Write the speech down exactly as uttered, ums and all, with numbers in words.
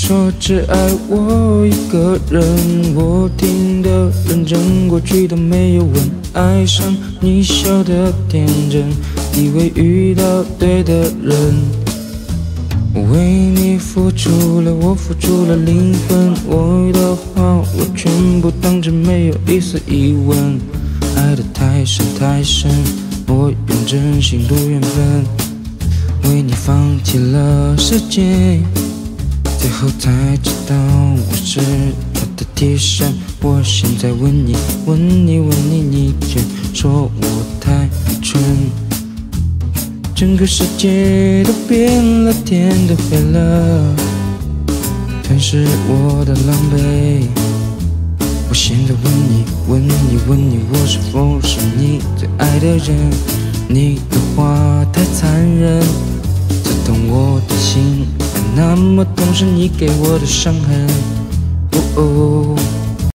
说只爱我一个人，我听得认真，过去都没有问。爱上你笑得天真，以为遇到对的人。为你付出了，我付出了灵魂，我的话我全部当真，没有一丝疑问。爱得太深太深，我用真心赌缘分，为你放弃了世界。最后才知道我是他的贴身，我现在问你问你问你，你却说我太蠢。整个世界都变了，天都黑了，全是我的狼狈。我现在问你问你问你，我是否是你最爱的人？你的话太残忍，刺痛我的心。那么痛是你给我的伤痕。哦哦